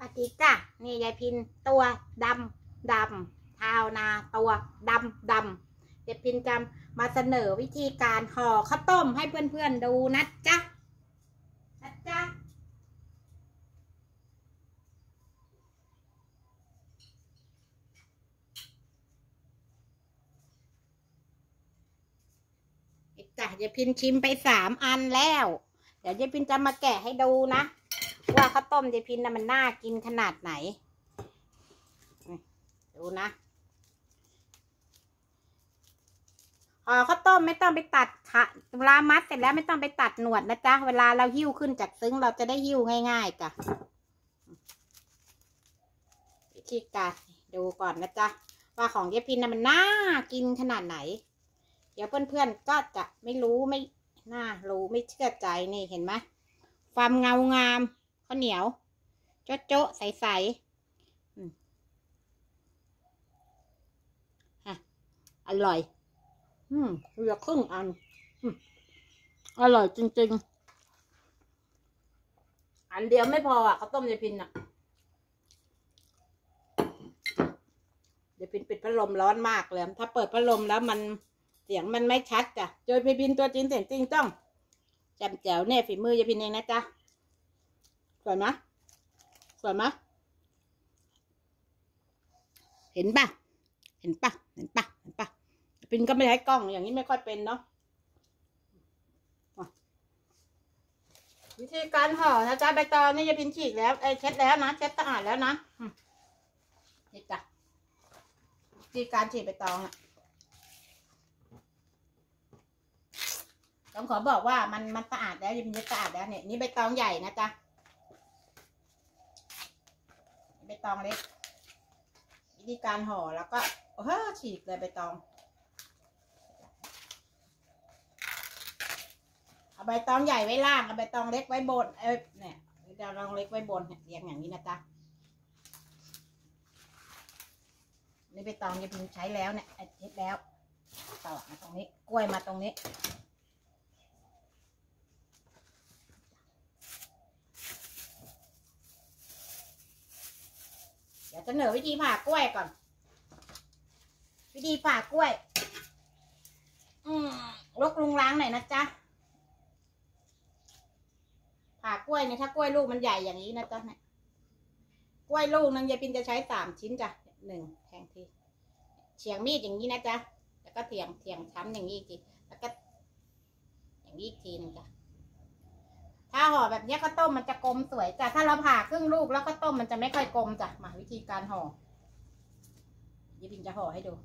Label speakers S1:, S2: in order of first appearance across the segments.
S1: ปฏิจ้ะนี่ยายพินตัวดำเท้านาตัวดำยายพินจะมาเสนอวิธีการห่อข้าวต้มให้เพื่อนๆดูนะจ๊ะจ้ะยายพินชิมไป3 อันแล้วเดี๋ยวยายพินจะมาแกะให้ดูนะว่าข้าวต้มยายพินน่ะมันน่ากินขนาดไหนดูนะข้าวต้มไม่ต้องไปตัดเวลามัดเสร็จแล้วไม่ต้องไปตัดหนวดนะจ๊ะเวลาเราหิ้วขึ้นจากซึ้งเราจะได้หิ้วง่ายๆจ้ะวิธีการดูก่อนนะจ๊ะว่าของยายพินน่ะมันน่ากินขนาดไหนเดี๋ยวเพื่อนๆก็จะไม่รู้ไม่น่ารู้ไม่เชื่อใจนี่เห็นไหมความเงางามข้าวเหนียวโจ๊ะใสๆอร่อยเหลือครึ่งอันอร่อยจริงๆอันเดียวไม่พออ่ะข้าวต้มยายพินอ่ะยายพินปิดพัดลมร้อนมากเลยถ้าเปิดพัดลมแล้วมันเสียงมันไม่ชัดจ้ะโดยยายพินตัวจริงเสียงจริงต้องแจ่มแจ๋วเนี่ยฝีมือยายพินเองนะจ๊ะสวยไหมเห็นปะพินก็ไม่ใช้กล้องอย่างนี้ไม่ค่อยเป็นเนาะวิธีการห่อนะจ๊ะใบตองนี่ยายพินฉีกแล้วเช็ดแล้วนะเช็ดสะอาดแล้วนะนี่จ้ะวิธีการฉีกใบตองอะต้องขอบอกว่ามันสะอาดแล้วยายพินจะสะอาดแล้วเนี่ยนี่ใบตองใหญ่นะจ๊ะใบตองเล็กวิธีการห่อแล้วก็ฉีกเลยใบตองเอาใบตองใหญ่ไว้ล่างเอาใบตองเล็กไว้บนเนี่ยใบตองเล็กไว้บนเรียงอย่างนี้นะจ๊ะนี่ใบตองยายพิมใช้แล้วเนี่ยเช็ดแล้วต่อมาตรงนี้กล้วยมาตรงนี้เดี๋ยวจะเสนอวิธีผ่ากล้วยก่อนวิธีผ่ากล้วยลกลุงล้างหน่อยนะจ๊ะผ่ากล้วยเนี่ยถ้ากล้วยลูกมันใหญ่อย่างนี้นะจ๊ะเนี่ยกล้วยลูกนึงยายพินจะใช้3 ชิ้นจ้ะ1แทงทีเฉียงมีดอย่างนี้นะจ๊ะแล้วก็เถียงช้ำอย่างนี้อีกทีแล้วก็อย่างนี้อีกทีนึงจ้ะถ้าห่อแบบนี้ข้าวต้มมันจะกลมสวยจ้ะถ้าเราผ่าครึ่งลูกแล้วข้าวต้มมันจะไม่ค่อยกลมจ้ะมาวิธีการห่อยายพินจะห่อให้ดู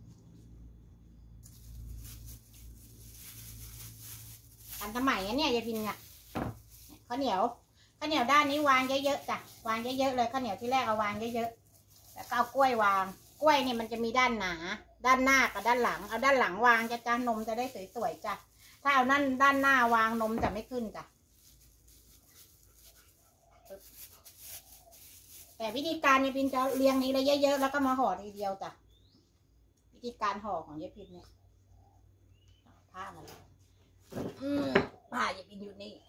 S1: ทันสมัยเนี่ยยายพินเนี่ยข้าวเหนียวด้านนี้วางเยอะๆจ้ะวางเยอะๆเลยข้าวเหนียวที่แรกเอาวางเยอะๆแล้วก็เอากล้วยวางกล้วยเนี่ยมันจะมีด้านหนาด้านหน้ากับด้านหลังเอาด้านหลังวางจ้ะนมจะได้สวยๆจ้ะถ้าเอานั่นด้านหน้าวางนมจะไม่ขึ้นจ้ะแต่วิธีการยายพินจะเรียงนี้เลยเยอะๆแล้วก็มาห่อทีเดียวจ้ะวิธีการห่อของยายพินเนี่ยผ้ามันผ้ายายพินอยู่นี่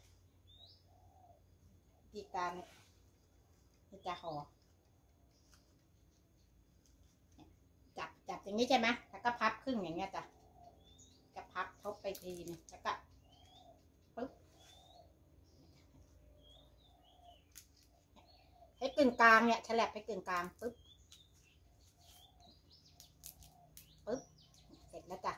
S1: วิธีการจะห่อจับอย่างนี้ใช่ไหมแล้วก็พับครึ่งอย่างเงี้ยจ้ะก็พับทบไปทีนึงแล้วก็ปึ๊บให้กึ่งกลางเนี่ยฉลับไปกึ่งกลางปึ๊บเสร็จแล้วจ้ะ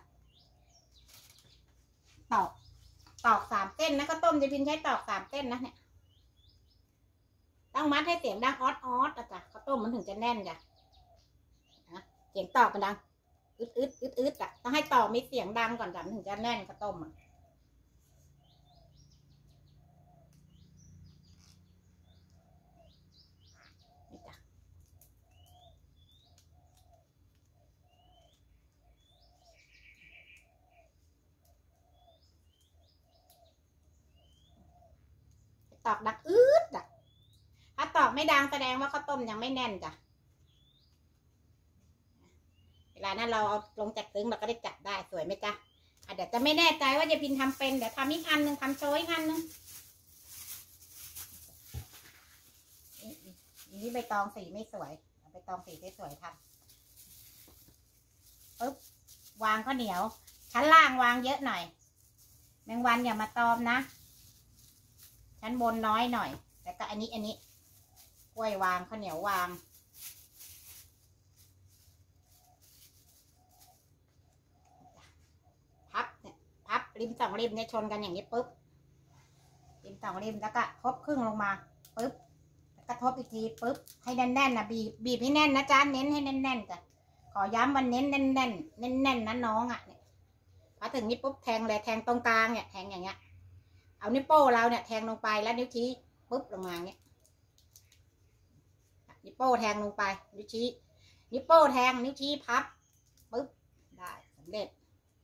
S1: ตอก3 เส้นนะก็ต้มยายพินใช้ตอก3 เส้นนะเนี่ยต้องมัดให้เสียงดังออดจ้ะข้าวต้มมันถึงจะแน่นจ้ะเสียงตอกมันดังอึดจ้ะต้องให้ตอกมีเสียงดังก่อนจ้ะมันถึงจะแน่นข้าวต้มนี่จ้ะตอกดังจ้ะถ้าตอกไม่ดังแสดงว่าข้าวต้มยังไม่แน่นจ้ะเวลานั้นเราเอาลงจากซึ้งเราก็ได้จับได้สวยไหมจ๊ะเดี๋ยวจะไม่แน่ใจว่ายายพินทำเป็นเดี๋ยวทำอีกอันนึงทำโชว์อีกอันนึงนี้ใบตองสีไม่สวยใบตองสีสวยทำปึ๊บวางข้าวเหนียวชั้นล่างวางเยอะหน่อยแมงวันอย่ามาตอมนะชั้นบนน้อยหน่อยแล้วก็อันนี้กล้วยวางข้าวเหนียววางพับเนี่ยพับริมสองริมเนี่ยชนกันอย่างนี้ปุ๊บริมสองริมแล้วก็ทบครึ่งลงมาปุ๊บแล้วก็ทบอีกทีปุ๊บให้แน่นๆนะบีบให้แน่นนะจ๊ะเน้นให้แน่นๆจ้ะขอย้ำวันเน้นแน่นนะน้องอ่ะเนี่ยพอถึงนี้ปุ๊บแทงเลยแทงตรงกลางเนี่ยแทงอย่างเงี้ยเอานิ้วโป้เราเนี่ยแทงลงไปแล้วนิ้วชี้ปุ๊บลงมาเงี้ยนิ้วโป้แทงลงไปนิ้วชี้นิ้วโป้แทงนิ้วชี้พับปุ๊บได้สำเร็จ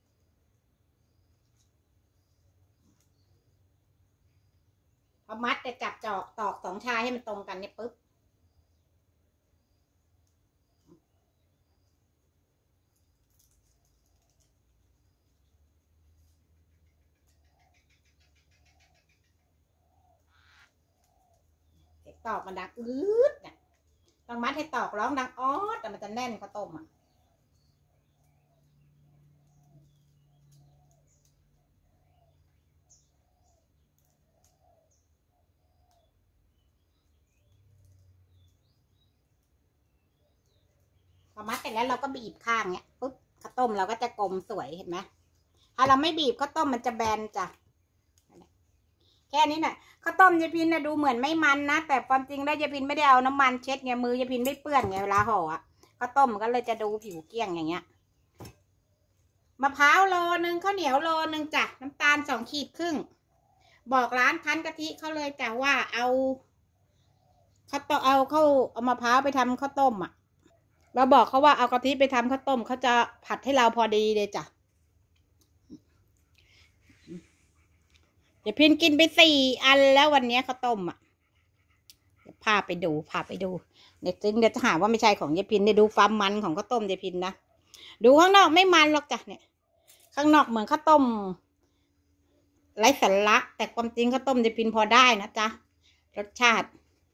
S1: พอมัดจะจับตอกสองชายให้มันตรงกันเนี่ยปุ๊บตอกมันดังเนี่ยต้องมัดให้ตอกร้องดังอ๊อดแต่มันจะแน่นข้าวต้มอ่ะพอมัดเสร็จแล้วเราก็บีบข้างเนี่ยปุ๊บข้าวต้มเราก็จะกลมสวยเห็นไหมถ้าเราไม่บีบข้าวต้มมันจะแบนจ้ะแค่นี้น่ะข้าวต้มยายพินนะดูเหมือนไม่มันนะแต่ความจริงแล้วยายพินไม่ได้เอาน้ำมันเช็ดไงมือยายพินไม่เปื้อนไงเวลาห่ออ่ะข้าวต้มมันก็เลยจะดูผิวเกลี้ยงอย่างเงี้ยมะพร้าวโลนึงข้าวเหนียวโลนึงจ้ะน้ำตาล2 ขีดครึ่งบอกร้านคั้นกะทิเขาเลยจ้ะว่าเอาเอามะพร้าวไปทำข้าวต้มอ่ะเราบอกเขาว่าเอากะทิไปทำข้าวต้มเขาจะผัดให้เราพอดีเลยจ้ะเดี๋ยวพินกินไป4 อันแล้ววันนี้ข้าวต้มอ่ะพาไปดูเนี่ยจึงเดี๋ยวจะหาว่าไม่ใช่ของยายพินเนี่ยดูความมันของข้าวต้มยายพินนะดูข้างนอกไม่มันหรอกจ้ะเนี่ยข้างนอกเหมือนข้าวต้มไร้สาระแต่ความจริงข้าวต้มยายพินพอได้นะจ๊ะรสชาติ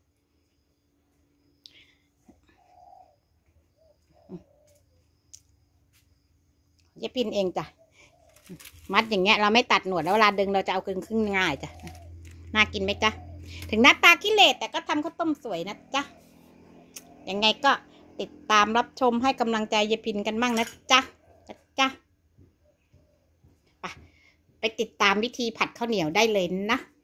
S1: ยายพินเองจ้ะมัดอย่างเงี้ยเราไม่ตัดหนวดแล้วเวลาดึงเราจะเอาครึ่งง่ายจ้ะน่ากินไหมจ๊ะถึงหน้าตาขี้เหร่แต่ก็ทำข้าวต้มสวยนะจ๊ะยังไงก็ติดตามรับชมให้กำลังใจยายพินกันบ้างนะจ๊ะไปติดตามวิธีผัดข้าวเหนียวได้เลยนะ